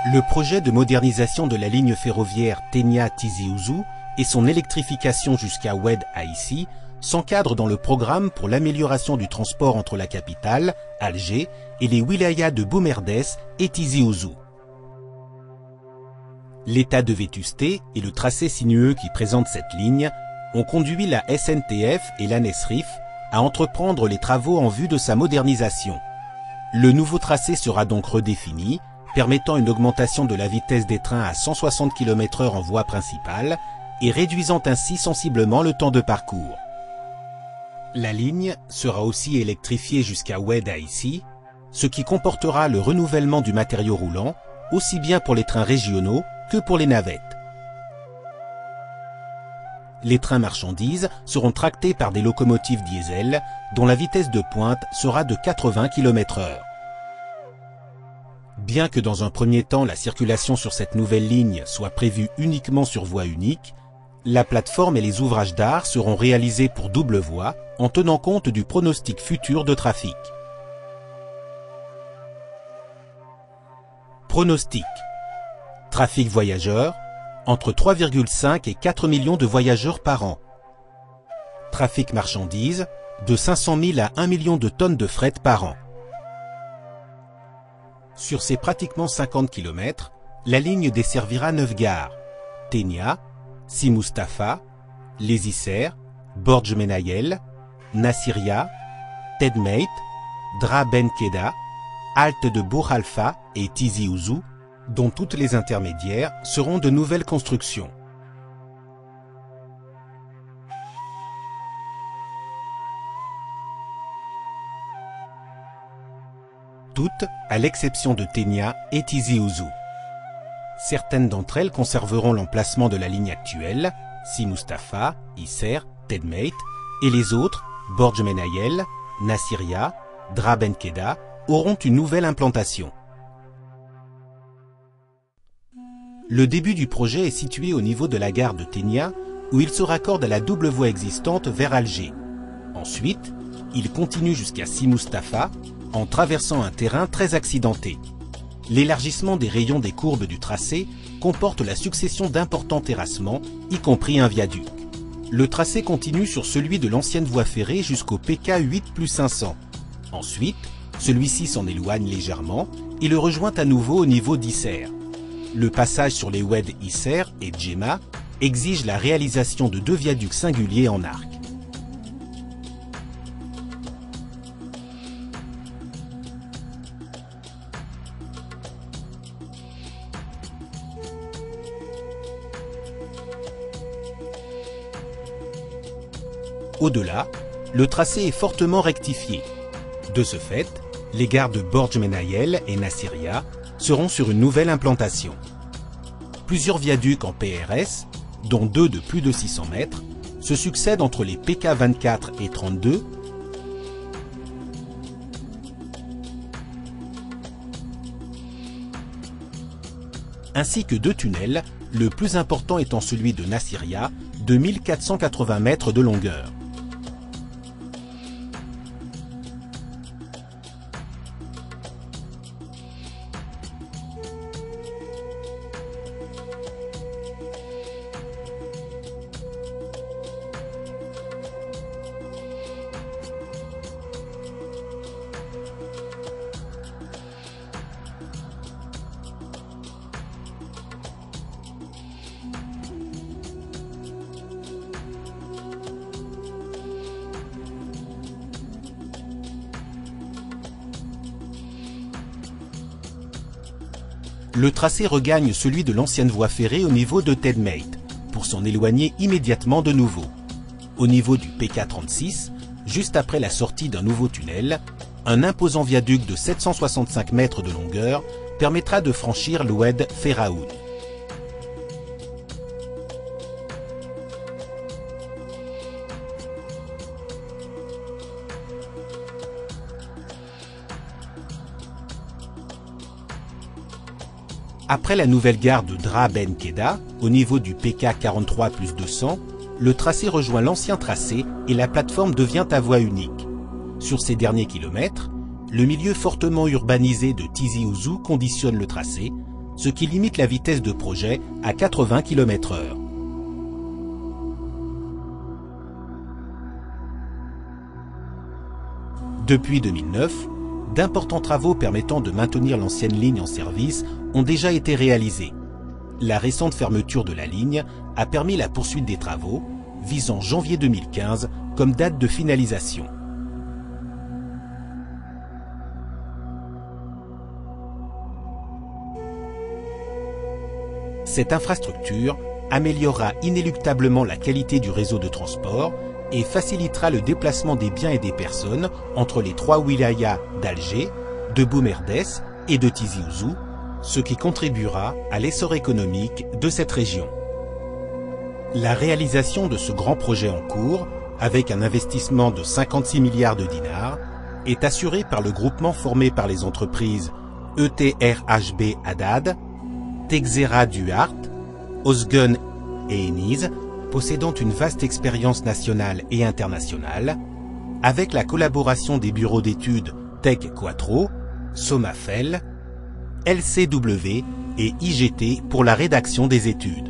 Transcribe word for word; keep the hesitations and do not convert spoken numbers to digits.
Le projet de modernisation de la ligne ferroviaire Tenia-Tizi Ouzou et son électrification jusqu'à Oued Aïssi s'encadrent dans le programme pour l'amélioration du transport entre la capitale, Alger, et les wilayas de Boumerdès et Tizi Ouzou. L'état de vétusté et le tracé sinueux qui présente cette ligne ont conduit la S N T F et l'ANESRIF à entreprendre les travaux en vue de sa modernisation. Le nouveau tracé sera donc redéfini, permettant une augmentation de la vitesse des trains à cent soixante kilomètres heure en voie principale et réduisant ainsi sensiblement le temps de parcours. La ligne sera aussi électrifiée jusqu'à Oued Aïssi, ce qui comportera le renouvellement du matériau roulant, aussi bien pour les trains régionaux que pour les navettes. Les trains marchandises seront tractés par des locomotives diesel dont la vitesse de pointe sera de quatre-vingts kilomètres heure. Bien que dans un premier temps la circulation sur cette nouvelle ligne soit prévue uniquement sur voie unique, la plateforme et les ouvrages d'art seront réalisés pour double voie en tenant compte du pronostic futur de trafic. Pronostic. Trafic voyageurs, entre trois virgule cinq et quatre millions de voyageurs par an. Trafic marchandises, de cinq cent mille à un million de tonnes de fret par an. Sur ces pratiquement cinquante kilomètres, la ligne desservira neuf gares: Tenia, Si Mustapha, Les Isser, Borj Menayel, Nassiria, Tedmeit, Dra Ben Keda, Halte de Bourg Alpha et Tizi Ouzou, dont toutes les intermédiaires seront de nouvelles constructions. Toutes, à l'exception de Tenia et Tizi Ouzou. Certaines d'entre elles conserveront l'emplacement de la ligne actuelle, Si Mustapha, Isser, Tedmeit, et les autres, Borj Menayel, Nassiria, Dra Ben Keda, auront une nouvelle implantation. Le début du projet est situé au niveau de la gare de Tenia, où il se raccorde à la double voie existante vers Alger. Ensuite, il continue jusqu'à Si Mustapha, en traversant un terrain très accidenté. L'élargissement des rayons des courbes du tracé comporte la succession d'importants terrassements, y compris un viaduc. Le tracé continue sur celui de l'ancienne voie ferrée jusqu'au P K huit plus cinq cents. Ensuite, celui-ci s'en éloigne légèrement et le rejoint à nouveau au niveau d'Isser. Le passage sur les Oued Isser et Djema exige la réalisation de deux viaducs singuliers en arc. Au-delà, le tracé est fortement rectifié. De ce fait, les gares de Borj Menayel et Nassiria seront sur une nouvelle implantation. Plusieurs viaducs en P R S, dont deux de plus de six cents mètres, se succèdent entre les P K vingt-quatre et trente-deux, ainsi que deux tunnels, le plus important étant celui de Nassiria, de mille quatre cent quatre-vingts mètres de longueur. Le tracé regagne celui de l'ancienne voie ferrée au niveau de Tedmeit, pour s'en éloigner immédiatement de nouveau. Au niveau du P K trente-six, juste après la sortie d'un nouveau tunnel, un imposant viaduc de sept cent soixante-cinq mètres de longueur permettra de franchir l'Oued Feraoun. Après la nouvelle gare de Dra Ben Keda, au niveau du P K quarante-trois plus deux cents, le tracé rejoint l'ancien tracé et la plateforme devient à voie unique. Sur ces derniers kilomètres, le milieu fortement urbanisé de Tizi Ouzou conditionne le tracé, ce qui limite la vitesse de projet à quatre-vingts kilomètres heure. Depuis deux mille neuf, d'importants travaux permettant de maintenir l'ancienne ligne en service ont déjà été réalisés. La récente fermeture de la ligne a permis la poursuite des travaux, visant janvier deux mille quinze comme date de finalisation. Cette infrastructure améliorera inéluctablement la qualité du réseau de transport et facilitera le déplacement des biens et des personnes entre les trois wilayas d'Alger, de Bou Merdes et de Tizi Ouzou, ce qui contribuera à l'essor économique de cette région. La réalisation de ce grand projet en cours, avec un investissement de cinquante-six milliards de dinars, est assurée par le groupement formé par les entreprises E T R H B Haddad, Texera Duart, Osgun et Eniz, possédant une vaste expérience nationale et internationale, avec la collaboration des bureaux d'études Tech Quattro, Somafel, L C W et I G T pour la rédaction des études.